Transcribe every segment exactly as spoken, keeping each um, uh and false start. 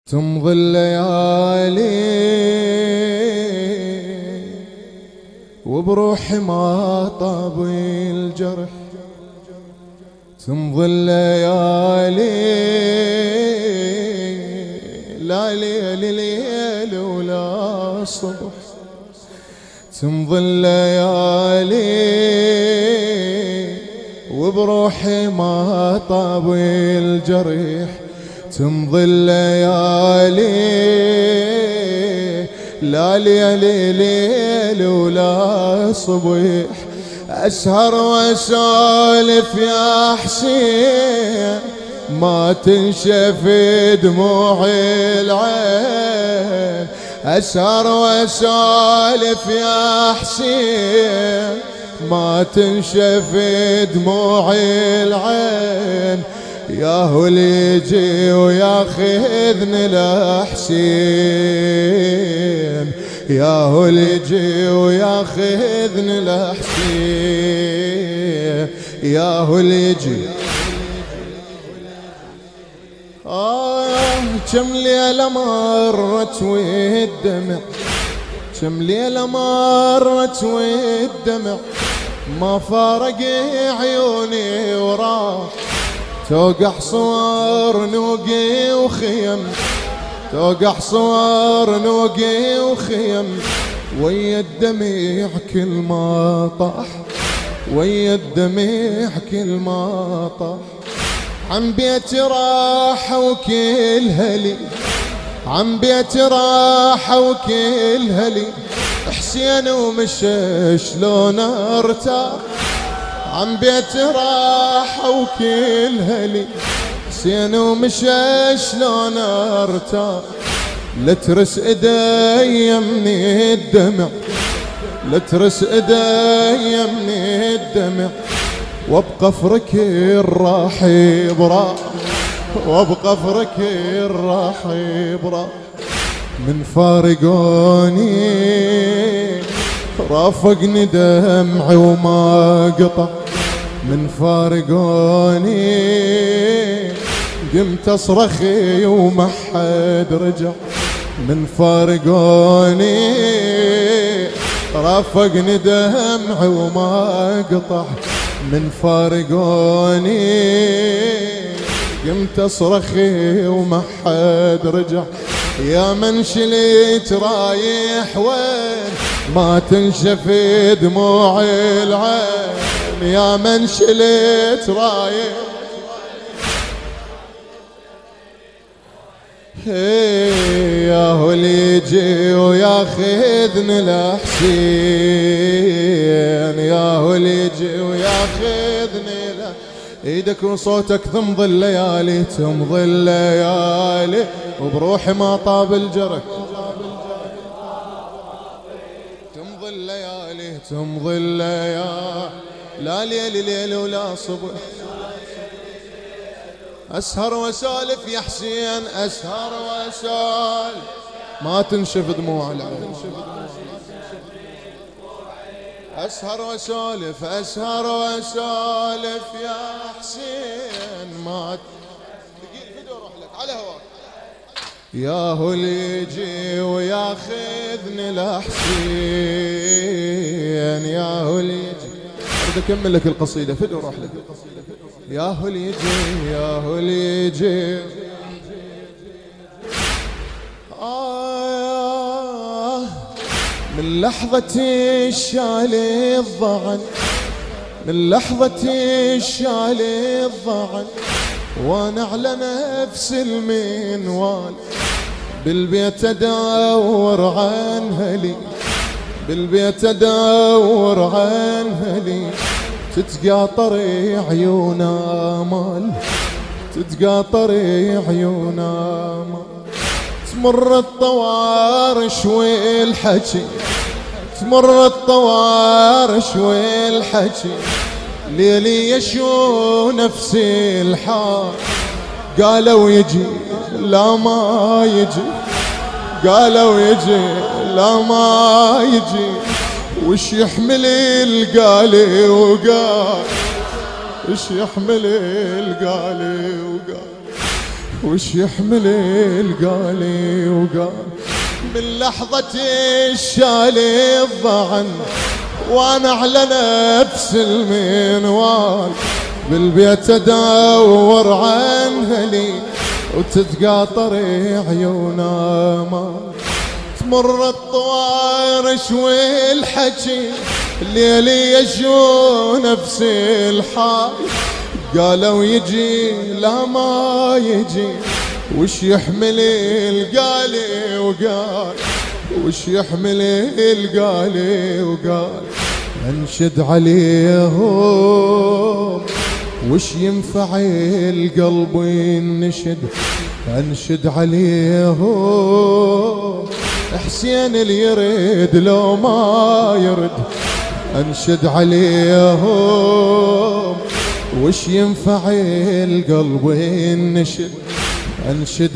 تمضي الليالي وبروحي ما طاب الجرح، تمضي الليالي لا ليل ليل ولا صبح، تمضي الليالي وبروحي ما طاب الجرح، تمضي الليالي لا ليل ليل ولا صبح، أسهر وأسولف يا حسين ما تنشف دموع العين، أسهر وأسولف يا حسين ما تنشف دموع العين، ياهو اللي يجي وياخذني لحسين، ياهو اللي يجي وياخذني لحسين، ياهو اللي يجي. آه كم ليلة مرت والدمع، كم ليلة مرت والدمع ما فارق عيوني وراح، توقع صور نوقي وخيم، توقع صور نوقي وخيم، ويا الدميع كل ما طاح، ويا الدميع كل ما طاح، عم بيتي راحة وكلها لي، عم بيتي راحة وكلها لي، حسين ومشى شلون ارتاح، عم بيتي راحة وكلها لي، حسين ومشى شلون ارتاح، لا ترس ايدي من الدمع، لا ترس ايدي من الدمع، وابقى فركي الراح براح، وابقى فركي الراح براح، من فارقوني رافقني دمعي وما قطع، من فارقوني قمت اصرخي وما حد رجع، من فارقوني رافقني دمعي وما قطع، من فارقوني قمت اصرخي وما حد رجع، يا من شليت رايح وين ما تنشف دموع العين، يا من شليت رايح ياهو اللي يجي وياخذني لحسين، ياهو اللي يجي وياخذني له، ايدك وصوتك تمضي الليالي، تمضي الليالي وبروحي ما طاب الجرح، تمضي الليالي تمضي الليالي لا ليل ليل ولا صبح، أسهر وأسولف يا حسين، أسهر وأسولف ما تنشف دموع العين، أسهر وأسولف أسهر وأسولف يا حسين ما ثقيل فدو روح لك على هواك، ياهو اللي يجي وياخذني لحسين، ياهو اللي يجي. أريد أكمل لك القصيدة فدو روح لك، ياهو اللي يجي ياهو اللي يجي. آه من لحظة الشال الضعن، من لحظة الشال الضعن، وانا على نفس المنوال، بالبيت ادور عن هلي، بالبيت ادور عن هلي، تتقاطري عيونا مال، تتقاطري عيونا مال، تمر الطوارش والحكي، تمر الطوارش والحكي، ليلي يشو نفسي الحال، قالوا يجي لا ما يجي، قالوا يجي لا ما يجي، وش يحمل القالي وقال، وش يحمل القالي وقال، وش يحمل القالي وقال من لحظة الشالي الضعن وانا على نفس المنوال بالبيت ادور عن هلي وتتقاطر عيونا ما تمر الطوارش والحكي الليل يشو نفس الحال قالوا يجي لا ما يجي وش يحمل القالي وقال وش يحمل القالي وقال انشد عليهم وش ينفع القلب ينشد انشد عليهم حسين اللي يرد لو ما يرد انشد عليهم وش ينفع القلب ينشد انشد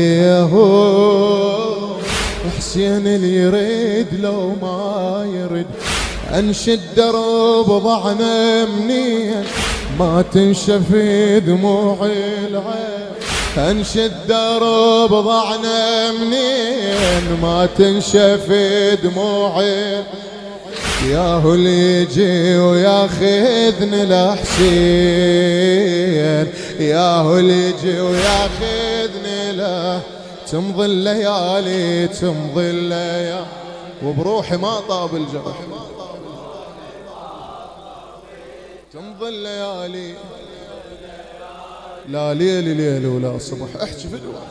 عليهم حسين اللي يرد لو ما يرد انشد درب ضعنا منين ما تنشف دموع العين انشد درب ضعنا منين ما تنشف دموع ياهو اللي يجي وياخذني لحسين ياهو اللي يجي وياخذني له تمضي الليالي تمضي الليالي وبروحي ما طاب الجرح تمضي الليالي لا ليل ليل ولا صبح احكي في دواء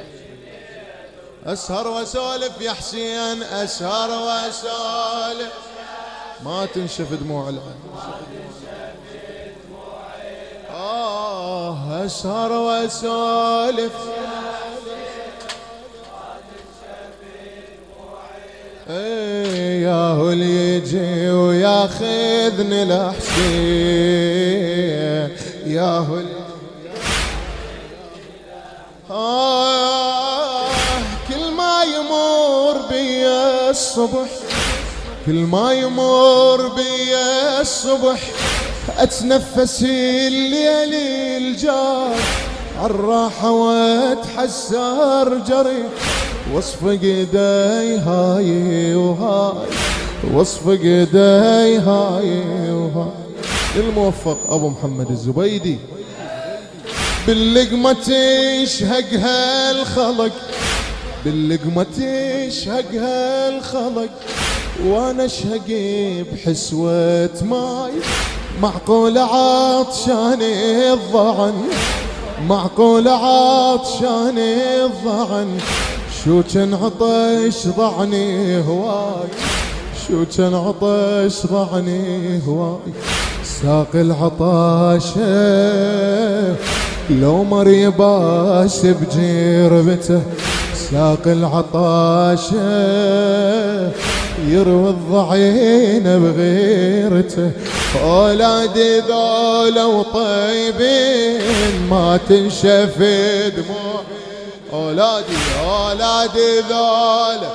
اسهر واسولف يا حسين اسهر واسولف ما تنشف دموع العين آه اسهر واسولف ايه ياهو اللي يجي وياخذني لحسين ياهو آه كل ما يمر بي الصبح كل ما يمر بي الصبح اتنفس الليل الجار عالراحة واتحسر جري وصف ايدي هاي وهاي وصف ايدي هاي وهاي الموفق ابو محمد الزبيدي باللقمة تشهقها الخلق باللقمة تشهقها الخلق وانا اشهق بحسوة ماي معقول عطشان الضعن معقول عطشان الضعن شو كان عطش ضعني هواي شو كان عطش ضعني هواي ساق العطاشة لو مر يباس بجربته ساق العطاشة يروي الضعين بغيرته اولادي ذولا وطيبين ما تنشف دموع اولادي اولادي ذولا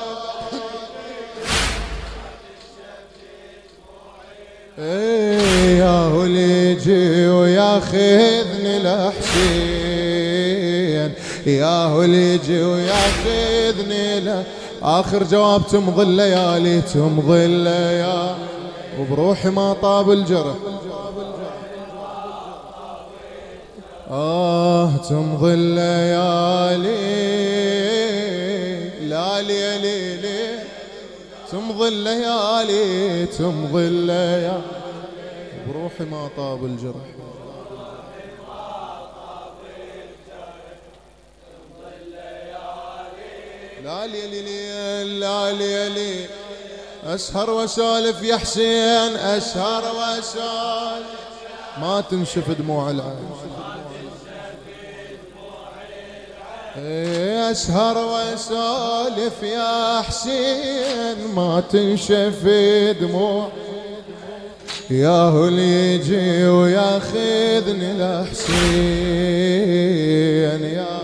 ايه ياهو اللي يجي وياخذني لحسين ياهو اللي يجي وياخذني له آخر جواب تمضي الليالي تمضي الليالي وبروحي ما طاب الجرح آه تمضي الليالي لا ليلي لي تمضي الليالي تمضي الليالي وبروحي ما طاب الجرح لا ليلي لي لا ليلي اسهر واسولف يا حسين اسهر واسولف ما تنشف دموع العين اسهر واسولف يا حسين ما تنشف دموع ياهو اللي يجي وياخذني لحسين يا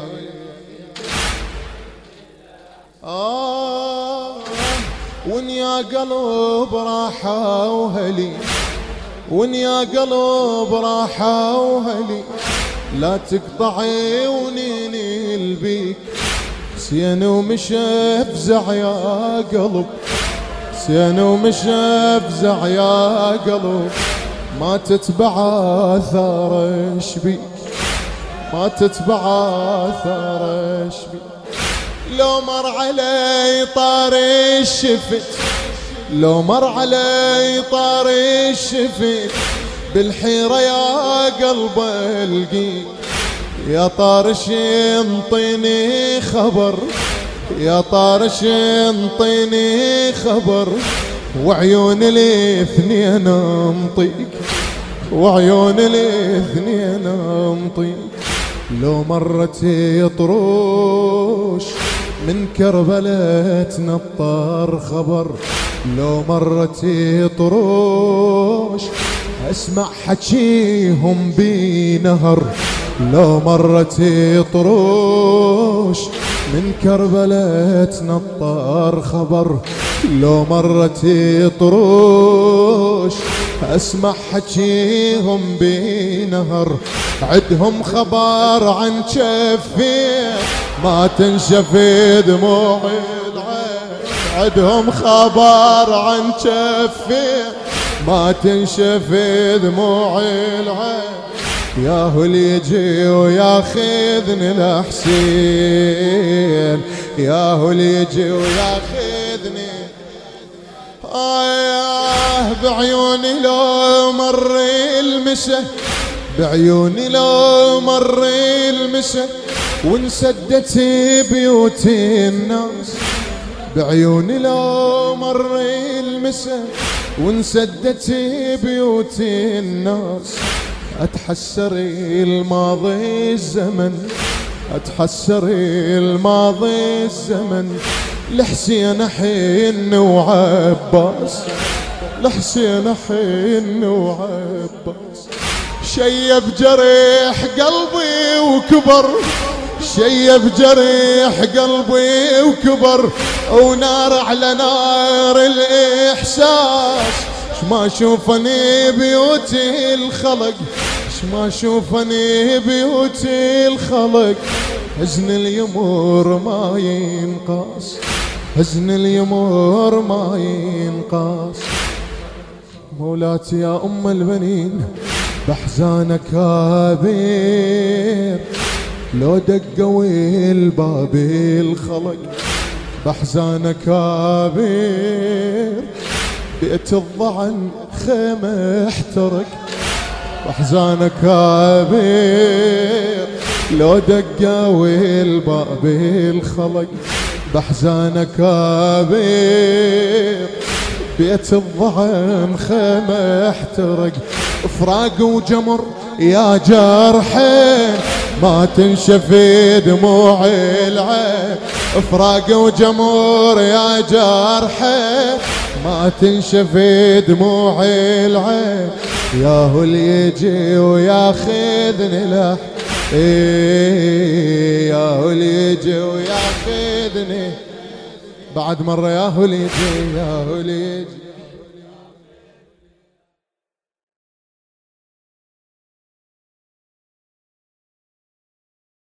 آه وين يا قلب راحة وهلي وين يا قلب راحة وهلي لا تقطعي ونيني يضل بيك حسين ومشى افزع يا قلب حسين ومشى افزع يا قلب ما تتبع اثار شبيك ما تتبع اثار شبيك لو مر علي طار الشفت لو مر علي طار الشفت بالحيرة يا قلب القيك يا طارش انطيني خبر يا طارش انطيني خبر وعيون الاثنين انطيك وعيون الاثنين انطيك لو مرت يطروش من كربلاء تنطر خبر لو مرت يطروش اسمع حكيهم بنهر لو مرت يطروش من كربلاء تنطر خبر لو مرت يطروش اسمع حكيهم بنهر عدهم خبر عن شفين ما تنشفي دموع العين عدهم خبر عن شفين ما تنشفي دموع العين يا هو اللي يجي وياخذني لحسين يا هو اللي يجي وياخذني آه بعيوني لو مر المسا بعيوني لو مر المسا وانسدت بيوت الناس بعيوني لو مر المسا وانسدت بيوت الناس اتحسر الماضي الزمن اتحسر الماضي الزمن لحسين حين وعباس لحسين حين وعباس شيب جريح قلبي وكبر شيب جريح قلبي وكبر ونار على نار الإحساس ما شوفني بيوتي الخلق ما شوفني بيوتي الخلق حزن اليمور ما ينقاس حزن اليمور ما ينقاس مولاتي يا أم البنين بحزانك كبير لو دقوا الباب الخلق بحزانك كبير بيت الضعن خيمة احترق بحزانك كبير لو دقوا الباب الخلق بحزانك كبير بيت الضعن خيمة احترق فراق وجمر يا جرحين ما تنشفي دموع العين فراق وجمر يا جرحين ما تنشفي دموع العين يا هو اللي يجي وياخذني له إيه يا هو اللي يجي وياخذني بعد مرة يا هو اللي يجي يا هو اللي يجي